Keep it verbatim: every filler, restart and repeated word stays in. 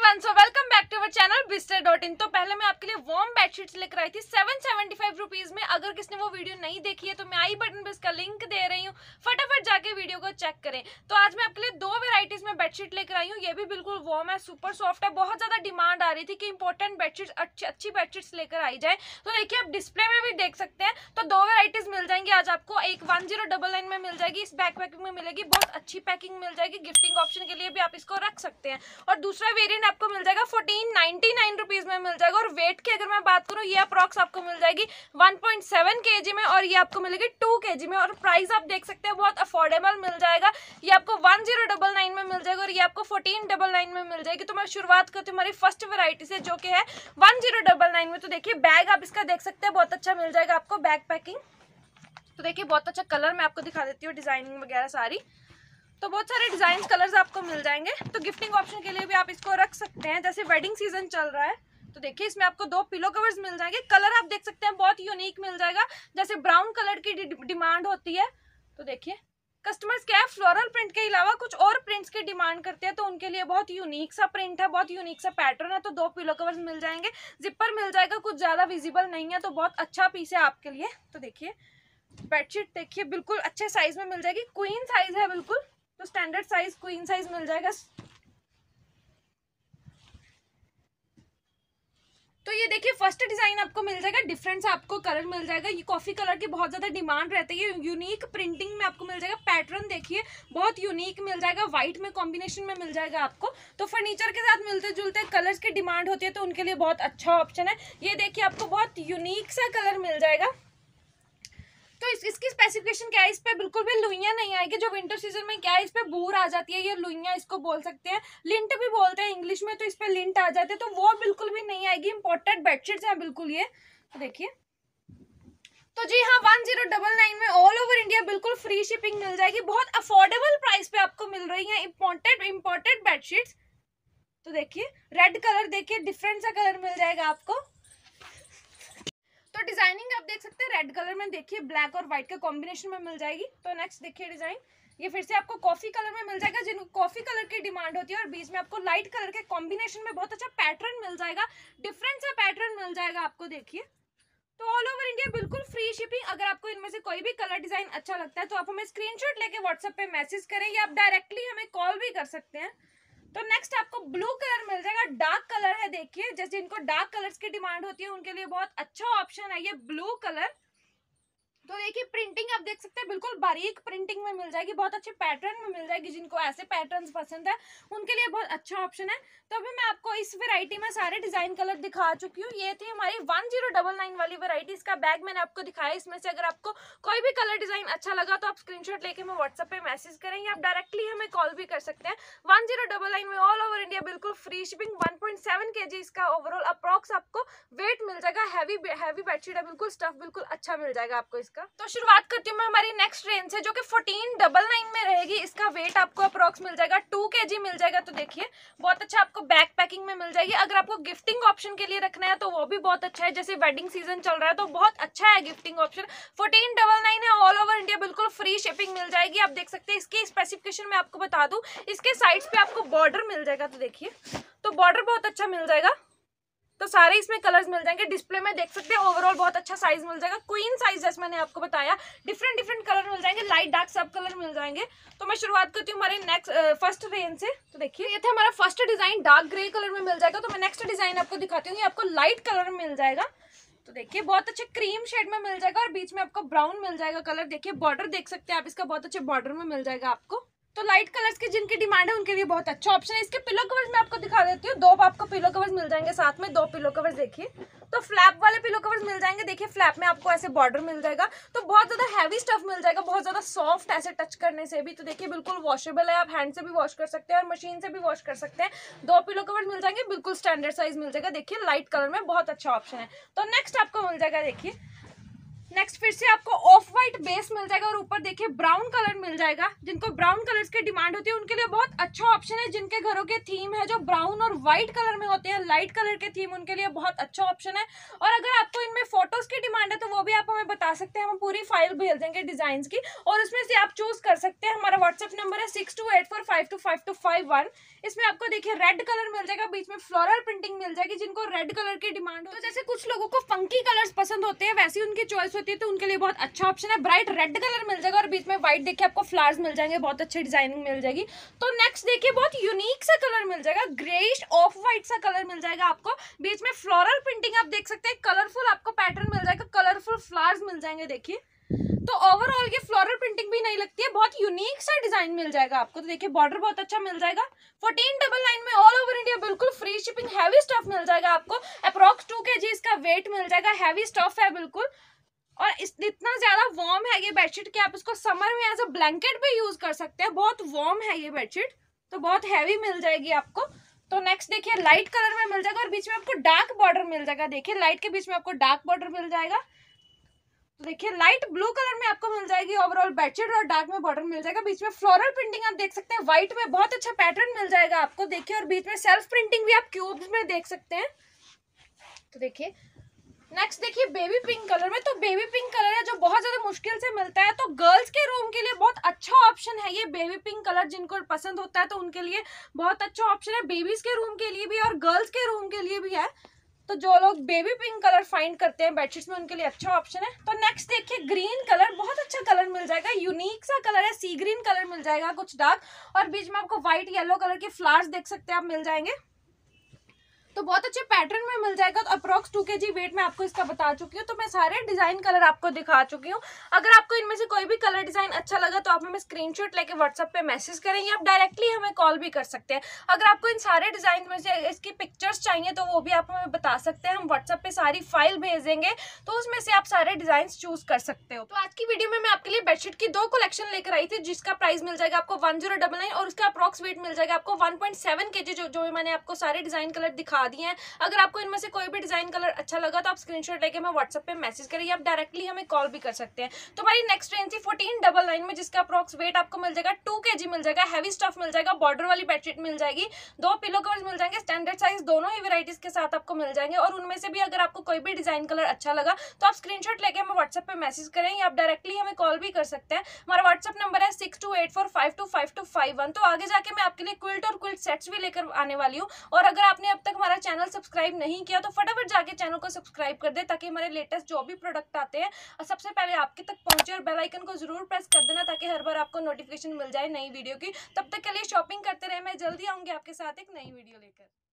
Everyone, so welcome back to our channel बिस्tre dot in. तो पहले मैं आपके लिए वार्म बेडशीट्स लेकर आई थी सेवन सेवेंटी फाइव रुपीज में। अगर किसने वो वीडियो नहीं देखी है तो मैं आई बटन पे इसका लिंक दे रही हूँ, फटाफट जाके वीडियो को चेक करें। तो आज मैं आपके लिए दो वेराइटीज में बेडशीट लेकर आई हूँ। ये भी बिल्कुल वार्म है, सुपर सॉफ्ट है। बहुत ज्यादा डिमांड आ रही थी कि इंपॉर्टेंट बेडशीट अच्छी अच्छी बेडशीट्स लेकर आई जाए। तो देखिए आप डिस्प्ले में भी देख सकते हैं। तो दो वेराइटीज मिल जाएंगी आज आपको। एक वन जीरो डबल नाइन में मिल जाएगी, इस बैक पैकिंग में मिलेगी, बहुत अच्छी पैकिंग मिल जाएगी। गिफ्टिंग ऑप्शन के लिए भी आप इसको रख सकते हैं। और दूसरा वेरिएंट आपको मिल जाएगा फोर्टीन नाइनटी नाइन रुपीज में मिल जाएगा। और वेट की अगर मैं बात करूं, ये अप्रॉक्स आपको मिल जाएगी वन पॉइंट सेवन केजी में, और ये आपको मिलेगी टू केजी में। और प्राइस आप देख सकते हैं बहुत अफोर्डेबल मिल जाएगा। ये आपको वन जीरो डबल नाइन में मिल जाएगा और ये आपको फोर्टीन डबल नाइन में मिल जाएगी। तो मैं शुरुआत करती हूँ हमारी फर्स्ट वेराइटी से, जो कि है वन जीरो डबल नाइन में। तो देखिए बैग आप इसका देख सकते हैं, बहुत अच्छा मिल जाएगा आपको बैग पैकिंग। तो देखिए बहुत अच्छा कलर मैं आपको दिखा देती हूँ, डिजाइनिंग वगैरह सारी। तो बहुत सारे डिजाइन कलर्स आपको मिल जाएंगे। तो गिफ्टिंग ऑप्शन के लिए भी आप इसको रख सकते हैं, जैसे वेडिंग सीजन चल रहा है। तो देखिए इसमें आपको दो पिलो कवर्स मिल जाएंगे। कलर आप देख सकते हैं बहुत यूनिक मिल जाएगा, जैसे ब्राउन कलर की डिमांड होती है। तो देखिए कस्टमर्स क्या है, फ्लोरल प्रिंट के अलावा कुछ और प्रिंट्स की डिमांड करते हैं, तो उनके लिए बहुत यूनिक सा प्रिंट है, बहुत यूनिक सा पैटर्न है। तो दो पिलो कवर्स मिल जाएंगे, जिपर मिल जाएगा, कुछ ज्यादा विजिबल नहीं है। तो बहुत अच्छा पीस है आपके लिए। तो देखिए बेडशीट देखिए बिल्कुल अच्छे साइज में मिल जाएगी, क्वीन साइज है बिल्कुल। तो स्टैंडर्ड साइज क्वीन साइज मिल जाएगा। तो ये देखिए फर्स्ट डिजाइन आपको मिल जाएगा, डिफरेंट सा आपको कलर मिल जाएगा। ये कॉफी कलर की बहुत ज्यादा डिमांड रहती है। यूनिक प्रिंटिंग में आपको मिल जाएगा। पैटर्न देखिए बहुत यूनिक मिल जाएगा, व्हाइट में कॉम्बिनेशन में मिल जाएगा आपको। तो फर्नीचर के साथ मिलते जुलते कलर्स की डिमांड होती है, तो उनके लिए बहुत अच्छा ऑप्शन है। ये देखिए आपको बहुत यूनिक सा कलर मिल जाएगा। तो इस, इसकी स्पेसिफिकेशन क्या है, इस पे बिल्कुल भी लुइयां नहीं आएगी। जो विंटर सीजन में क्या है, इस पे बूर आ जाती है, ये लुइयां इसको बोल सकते हैं, लिंट भी बोलते हैं इंग्लिश में। तो इस पे लिंट आ जाते हैं, तो वो बिल्कुल भी नहीं आएगी। इंपोर्टेड बेडशीट्स हैं बिल्कुल ये। तो देखिए तो जी हाँ, वन जीरो डबल नाइन में ऑल ओवर इंडिया बिल्कुल फ्री शिपिंग मिल जाएगी। बहुत अफोर्डेबल प्राइस पे आपको मिल रही है इंपोर्टेड इंपोर्टेड बेडशीट्स। तो देखिए रेड कलर देखिए, डिफरेंट सा कलर मिल जाएगा आपको। तो डिजाइनिंग आप देख सकते हैं रेड कलर में, देखिए ब्लैक और व्हाइट के कॉम्बिनेशन में मिल जाएगी। तो नेक्स्ट देखिए डिजाइन, ये फिर से आपको कॉफी कलर में मिल जाएगा, जिनको कॉफी कलर की डिमांड होती है। और बीच में आपको लाइट कलर के कॉम्बिनेशन में बहुत अच्छा पैटर्न मिल जाएगा, डिफरेंट सा पैटर्न मिल जाएगा आपको। देखिए तो ऑल ओवर इंडिया बिल्कुल फ्री शिपिंग। अगर आपको इनमें से कोई भी कलर डिजाइन अच्छा लगता है तो आप हमें स्क्रीनशॉट लेके व्हाट्सएप पे मैसेज करें, या आप डायरेक्टली हमें कॉल भी कर सकते हैं। तो नेक्स्ट आपको ब्लू कलर मिल जाएगा, डार्क कलर है। देखिए जैसे इनको डार्क कलर्स की डिमांड होती है, उनके लिए बहुत अच्छा ऑप्शन है ये ब्लू कलर। तो देखिए प्रिंटिंग आप देख सकते हैं बिल्कुल बारीक प्रिंटिंग में मिल जाएगी, बहुत अच्छे पैटर्न में मिल जाएगी। जिनको ऐसे पैटर्न्स पसंद है उनके लिए बहुत अच्छा ऑप्शन है। तो अभी मैं आपको इस वैरायटी में सारे डिजाइन कलर दिखा चुकी हूँ। ये थी हमारी वन जीरो डबल नाइन वाली वैरायटी। इसका बैग मैंने आपको दिखाया। इसमें से अगर आपको कोई भी कलर डिजाइन अच्छा लगा तो आप स्क्रीनशॉट लेके हमें व्हाट्सएप पे मैसेज करें, या आप डायरेक्टली हमें कॉल भी कर सकते हैं। वन जीरो डबल नाइन में ऑल ओवर इंडिया बिल्कुल free shipping. One point seven K G इसका ओवरऑल अप्रॉक्स आपको वेट मिल जाएगा। हैवी हैवी बेडशीट है, बिल्कुल स्टफ बिल्कुल अच्छा मिल जाएगा आपको इसका। तो शुरुआत करती हूँ मैं हमारी नेक्स्ट रेंज से, जो कि फोर्टीन डबल नाइन में रहेगी। इसका वेट आपको अप्रॉक्स मिल जाएगा टू के जी मिल जाएगा। तो देखिए बहुत अच्छा आपको बैक पैकिंग में मिल जाएगी। अगर आपको गिफ्टिंग ऑप्शन के लिए रखना है तो वो भी बहुत अच्छा है, जैसे वेडिंग सीजन चल रहा है तो बहुत अच्छा है gifting option. Fourteen double nine है, ऑल ओवर इंडिया बिल्कुल फ्री शिपिंग मिल जाएगी। आप देख सकते हैं इसकी स्पेसिफिकेशन में आपको बता दूं, इसके साइड्स पे आपको बॉर्डर मिल जाएगा। तो देखिए तो बॉर्डर बहुत अच्छा मिल जाएगा। तो सारे इसमें कलर्स मिल जाएंगे, डिस्प्ले में देख सकते हैं। ओवरऑल बहुत अच्छा साइज मिल जाएगा, क्वीन साइज जैसे मैंने आपको बताया। डिफरेंट डिफरेंट कलर मिल जाएंगे, लाइट डार्क सब कलर मिल जाएंगे। तो मैं शुरुआत करती हूँ हमारे नेक्स्ट फर्स्ट रेंज से। तो देखिए ये था हमारा first design, dark grey colour में मिल जाएगा। तो मैं नेक्स्ट डिजाइन आपको दिखाती हूँ, ये आपको लाइट कलर में मिल जाएगा। तो देखिए बहुत अच्छे क्रीम शेड में मिल जाएगा, और बीच में आपको ब्राउन मिल जाएगा कलर। देखिए बॉर्डर देख सकते हैं आप, इसका बहुत अच्छे बॉर्डर में मिल जाएगा आपको। तो लाइट कलर्स की जिनकी डिमांड है उनके लिए बहुत अच्छा ऑप्शन है। इसके पिलो कवर्स मैं आपको दिखा देती हूँ। दो आपको पिलो कवर्स मिल जाएंगे साथ में, दो पिलो कवर्स देखिए। तो फ्लैप वाले पिलो कवर्स मिल जाएंगे। देखिए फ्लैप में आपको ऐसे बॉर्डर मिल जाएगा। तो बहुत ज्यादा हैवी स्टफ मिल जाएगा, बहुत ज्यादा सॉफ्ट, ऐसे टच करने से भी। तो देखिए बिल्कुल वॉशेबल है, आप हैंड से भी वॉश कर सकते हैं और मशीन से भी वॉश कर सकते हैं। दो पिलो कवर्स मिल जाएंगे, बिल्कुल स्टैंडर्ड साइज मिल जाएगा। देखिए लाइट कलर में बहुत अच्छा ऑप्शन है। तो नेक्स्ट आपको मिल जाएगा, देखिए नेक्स्ट फिर से आपको ऑफ व्हाइट बेस मिल जाएगा और ऊपर देखिए ब्राउन कलर मिल जाएगा। जिनको ब्राउन कलर्स की डिमांड होती है उनके लिए बहुत अच्छा ऑप्शन है। जिनके घरों के थीम है जो ब्राउन और व्हाइट कलर में होते हैं, लाइट कलर के थीम, उनके लिए बहुत अच्छा ऑप्शन है। और अगर आपको इनमें फोटोज की डिमांड है तो वो भी आप हमें बता सकते हैं, हम पूरी फाइल भेज देंगे डिजाइन की और उसमें से आप चूज कर सकते हैं। हमारा व्हाट्सएप नंबर है six two eight four five two five two five one. इसमें आपको देखिए रेड कलर मिल जाएगा, बीच में फ्लोरल प्रिंटिंग मिल जाएगी। जिनको रेड कलर की डिमांड हो, तो जैसे कुछ लोगों को फंकी कलर्स पसंद होते हैं वैसी उनकी चॉइस होती है, तो उनके लिए बहुत अच्छा ऑप्शन है। ब्राइट रेड कलर मिल जाएगा और बीच में व्हाइट देखिए आपको फ्लावर्स मिल जाएंगे, बहुत अच्छी डिजाइनिंग मिल जाएगी। तो नेक्स्ट देखिए बहुत यूनिक सा कलर मिल जाएगा, ग्रेइश ऑफ व्हाइट सा कलर मिल जाएगा आपको। बीच में फ्लोरल प्रिंटिंग आप देख सकते हैं, कलरफुल आपको पैटर्न मिल जाएगा, कलरफुल फ्लावर्स मिल जाएंगे देखिए। तो ओवरऑल ये फ्लोरल प्रिंटिंग भी नहीं लगती है, बहुत यूनिक सा डिजाइन मिल जाएगा आपको। तो देखिए बॉर्डर बहुत अच्छा मिल जाएगा। फोर्टीन डबल नाइन में ऑल ओवर इंडिया बिल्कुल फ्री शिपिंग, हैवी स्टफ मिल जाएगा आपको। अप्रॉक्स टू के जी इसका वेट मिल जाएगा, हैवी स्टफ है बिल्कुल। और इस इतना ज्यादा वार्म है ये बेडशीट कि आप इसको समर में एज अ ब्लैंकेट भी यूज कर सकते हैं। बहुत वार्म है ये बेडशीट, तो बहुत हैवी मिल जाएगी आपको। तो नेक्स्ट देखिए लाइट कलर में मिल जाएगा और बीच में आपको डार्क बॉर्डर मिल जाएगा। देखिए लाइट के बीच में आपको डार्क बॉर्डर मिल जाएगा। तो देखिए लाइट ब्लू कलर में आपको मिल जाएगी ओवरऑल बेडशीट और डार्क में बॉर्डर मिल जाएगा। बीच में फ्लोरल प्रिंटिंग आप देख सकते हैं, व्हाइट में बहुत अच्छा पैटर्न मिल जाएगा आपको देखिए। और बीच में सेल्फ प्रिंटिंग भी आप क्यूब्स में देख सकते हैं। तो देखिए नेक्स्ट देखिए बेबी पिंक कलर में। तो बेबी पिंक कलर है जो बहुत ज्यादा मुश्किल से मिलता है, तो गर्ल्स के रूम के लिए बहुत अच्छा ऑप्शन है ये बेबी पिंक कलर। जिनको पसंद होता है तो उनके लिए बहुत अच्छा ऑप्शन है, बेबीज के रूम के लिए भी और गर्ल्स के रूम के लिए भी है। तो जो लोग बेबी पिंक कलर फाइंड करते हैं बेडशीट्स में उनके लिए अच्छा ऑप्शन है। तो नेक्स्ट देखिए ग्रीन कलर, बहुत अच्छा कलर मिल जाएगा, यूनिक सा कलर है, सी ग्रीन कलर मिल जाएगा कुछ डार्क। और बीच में आपको व्हाइट येलो कलर के फ्लावर्स देख सकते हैं आप मिल जाएंगे। तो बहुत अच्छे पैटर्न में मिल जाएगा। तो अप्रॉक्स टू के जी वेट में आपको इसका बता चुकी हूँ। तो मैं सारे डिजाइन कलर आपको दिखा चुकी हूँ। अगर आपको इनमें से कोई भी कलर डिजाइन अच्छा लगा तो आप हमें स्क्रीनशॉट लेके व्हाट्सएप पे मैसेज करेंगे, आप डायरेक्टली हमें कॉल भी कर सकते हैं। अगर आपको इन सारे डिजाइन में से इसकी पिक्चर्स चाहिए तो वो भी आप हमें बता सकते हैं, हम व्हाट्सएप पे सारी फाइल भेज देंगे, तो उसमें से आप सारे डिजाइन चूज कर सकते हो। तो आज की वीडियो में मैं आपके लिए बेडशीट की दो कलेक्शन लेकर आई थी, जिसका प्राइस मिल जाएगा आपको वन जीरो डबल नाइन और उसका अप्रॉक्स वेट मिल जाएगा आपको वन पॉइंट सेवन के जी, जो जो मैंने आपको सारे डिजाइन कलर दिखा दिए हैं। अगर आपको इनमें से कोई भी डिजाइन कलर अच्छा लगा तो आप स्क्रीनशॉट लेके हमें व्हाट्सएप पे मैसेज करिए, आप डायरेक्टली हमें कॉल भी कर सकते हैं। तो हमारी नेक्स्ट रेंज थी फोर्टीन डबल नाइन में, जिसका अप्रॉक्स वेट आपको मिल जाएगा टू के जी मिल जाएगा, हैवी स्टफ मिल जाएगा, बॉर्डर वाली बेडशीट मिल जाएगी, दो पिलो कवर्स मिल जाएंगे, स्टैंडर्ड साइज दोनों ही वेराइटीज के साथ आपको मिल जाएंगे। और उनमें से भी अगर आपको कोई भी डिजाइन कलर अच्छा लगा तो आप स्क्रीनशॉट लेके हमें व्हाट्सएप पे मैसेज करेंगे, आप डायरेक्टली हमें कॉल भी कर सकते हैं। हमारा व्हाट्सएप नंबर है six two eight four five two five two five one. तो आगे जाके मैं आपके लिए क्विल्ट और क्विल्ट सेट्स भी लेकर आने वाली हूँ। और अगर आपने अब तक हमारा चैनल सब्सक्राइब नहीं किया तो फटाफट जाके चैनल को सब्सक्राइब कर दे, ताकि हमारे लेटेस्ट जो भी प्रोडक्ट आते हैं सबसे पहले आपके तक पहुंचे। और बेल आइकन को जरूर प्रेस कर देना ताकि हर बार आपको नोटिफिकेशन मिल जाए नई वीडियो की। तब तक के लिए शॉपिंग करते रहे, मैं जल्दी आऊंगी आपके साथ एक नई वीडियो लेकर।